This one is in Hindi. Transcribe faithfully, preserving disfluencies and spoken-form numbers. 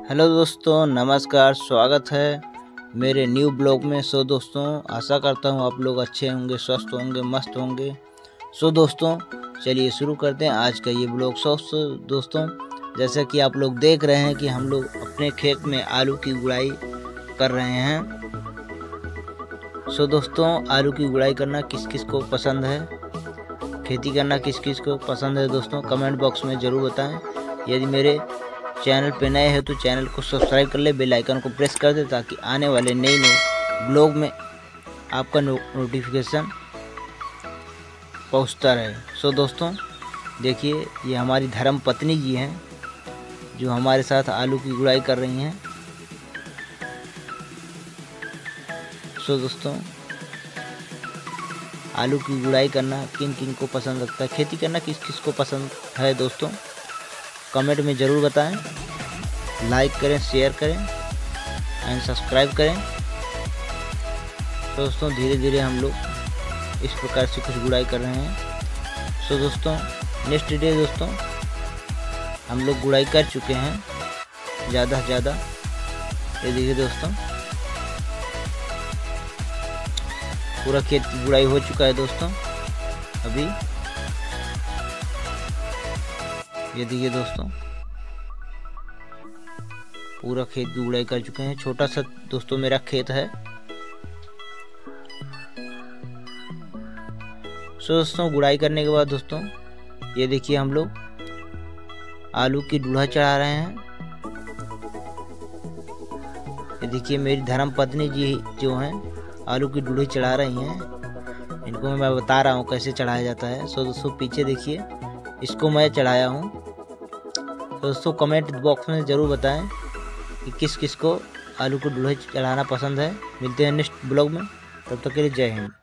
हेलो दोस्तों, नमस्कार। स्वागत है मेरे न्यू ब्लॉग में। सो दोस्तों, आशा करता हूँ आप लोग अच्छे होंगे, स्वस्थ होंगे, मस्त होंगे। सो दोस्तों, चलिए शुरू करते हैं आज का ये ब्लॉग। सो दोस्तों, जैसा कि आप लोग देख रहे हैं कि हम लोग अपने खेत में आलू की गुड़ाई कर रहे हैं। सो दोस्तों, आलू की गुड़ाई करना किस किस को पसंद है, खेती करना किस किस को पसंद है दोस्तों, कमेंट बॉक्स में ज़रूर बताएं। यदि मेरे चैनल पे नए हैं तो चैनल को सब्सक्राइब कर ले, बेल आइकन को प्रेस कर दे ताकि आने वाले नए नए ब्लॉग में आपका नो, नोटिफिकेशन पहुंचता रहे। सो दोस्तों, देखिए ये हमारी धर्म पत्नी जी हैं जो हमारे साथ आलू की गुड़ाई कर रही हैं। सो दोस्तों, आलू की गुड़ाई करना किन किन को पसंद लगता है, खेती करना किस किस को पसंद है दोस्तों, कमेंट में ज़रूर बताएं। लाइक करें, शेयर करें एंड सब्सक्राइब करें। तो दोस्तों, धीरे धीरे हम लोग इस प्रकार से कुछ गुड़ाई कर रहे हैं। सो दोस्तों, नेक्स्ट डे दोस्तों हम लोग गुड़ाई कर चुके हैं ज़्यादा से ज़्यादा। ये देखिए दोस्तों, पूरा खेत की गुड़ाई हो चुका है दोस्तों। अभी ये देखिए दोस्तों, पूरा खेत की गुड़ाई कर चुके हैं। छोटा सा दोस्तों मेरा खेत है। सो दोस्तों, गुड़ाई करने के बाद दोस्तों ये देखिए हम लोग आलू की दूल्हा चढ़ा रहे हैं। ये देखिए मेरी धर्म पत्नी जी जो हैं आलू की दूल्ही चढ़ा रही हैं। इनको मैं बता रहा हूँ कैसे चढ़ाया जाता है। सो दोस्तों, पीछे देखिए इसको मैं चढ़ाया हूँ। तो दोस्तों, कमेंट बॉक्स में ज़रूर बताएं कि किस किस को आलू को दूल्हे चढ़ाना पसंद है। मिलते हैं नेक्स्ट ब्लॉग में, तब तक के लिए जय हिंद।